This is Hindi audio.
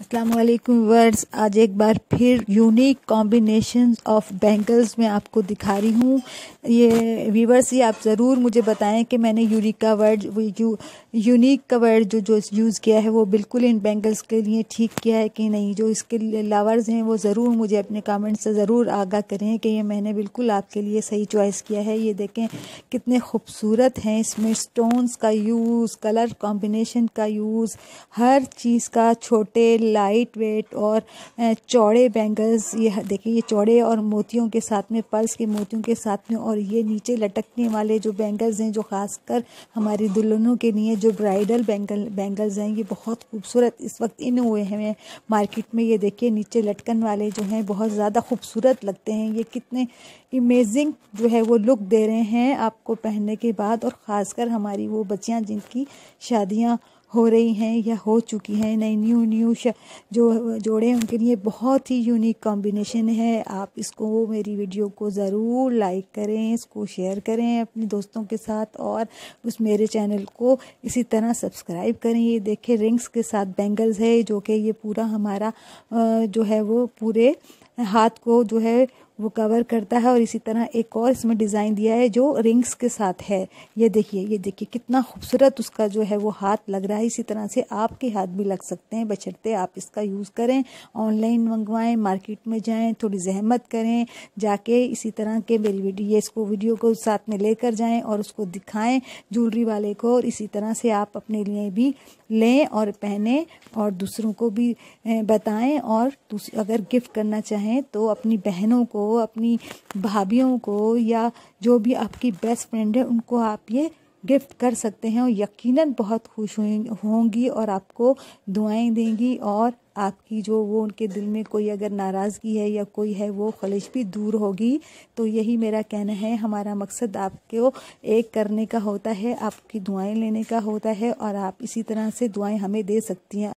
अस्सलाम वालेकुम व्यूअर्स, आज एक बार फिर यूनिक कॉम्बिनेशंस ऑफ बैंगल्स मैं आपको दिखा रही हूँ। ये व्यूअर्स, ये आप ज़रूर मुझे बताएं कि मैंने यूनिक का वर्ड जो यूज़ किया है वो बिल्कुल इन बैंगल्स के लिए ठीक किया है कि नहीं। जो इसके लवर्स हैं वो ज़रूर मुझे अपने कमेंट से ज़रूर आगाह करें कि ये मैंने बिल्कुल आपके लिए सही चॉइस किया है। ये देखें कितने खूबसूरत हैं, इसमें स्टोन्स का यूज़, कलर कॉम्बिनेशन का यूज़, हर चीज़ का, छोटे लाइट वेट और चौड़े बैंगल्स। ये देखिए, ये चौड़े और मोतियों के साथ में, पर्ल्स के मोतियों के साथ में, और ये नीचे लटकने वाले जो बैंगल्स हैं जो ख़ासकर हमारी दुल्हनों के लिए जो ब्राइडल बैंगल्स हैं, ये बहुत खूबसूरत इस वक्त इन हुए हैं मार्केट में। ये देखिए नीचे लटकन वाले जो हैं बहुत ज़्यादा खूबसूरत लगते हैं। ये कितने इमेजिंग जो है वो लुक दे रहे हैं आपको पहनने के बाद, और ख़ासकर हमारी वो बच्चियां जिनकी शादियां हो रही हैं या हो चुकी हैं, नई न्यू जो जोड़े हैं, उनके लिए बहुत ही यूनिक कॉम्बिनेशन है। आप इसको, मेरी वीडियो को ज़रूर लाइक करें, इसको शेयर करें अपने दोस्तों के साथ, और उस मेरे चैनल को इसी तरह सब्सक्राइब करें। ये देखें रिंग्स के साथ बैंगल्स है, जो कि ये पूरा हमारा जो है वो पूरे हाथ को जो है वो कवर करता है, और इसी तरह एक और इसमें डिज़ाइन दिया है जो रिंग्स के साथ है। ये देखिए कितना खूबसूरत उसका जो है वो हाथ लग रहा है। इसी तरह से आपके हाथ भी लग सकते हैं, बशर्ते आप इसका यूज़ करें, ऑनलाइन मंगवाएं, मार्केट में जाएं, थोड़ी जहमत करें जाके, इसी तरह के मेरी वीडियो को साथ में लेकर जाएं और उसको दिखाएं ज्वेलरी वाले को, और इसी तरह से आप अपने लिए भी लें और पहने और दूसरों को भी बताएं। और अगर गिफ्ट करना चाहें तो अपनी बहनों को, अपनी भाभियों को, या जो भी आपकी बेस्ट फ्रेंड है उनको आप ये गिफ्ट कर सकते हैं, और यकीनन बहुत खुश होंगी और आपको दुआएं देंगी, और आपकी जो वो उनके दिल में कोई अगर नाराज़गी है या कोई है वो खलिश भी दूर होगी। तो यही मेरा कहना है, हमारा मकसद आपको एक करने का होता है, आपकी दुआएं लेने का होता है, और आप इसी तरह से दुआएं हमें दे सकती हैं।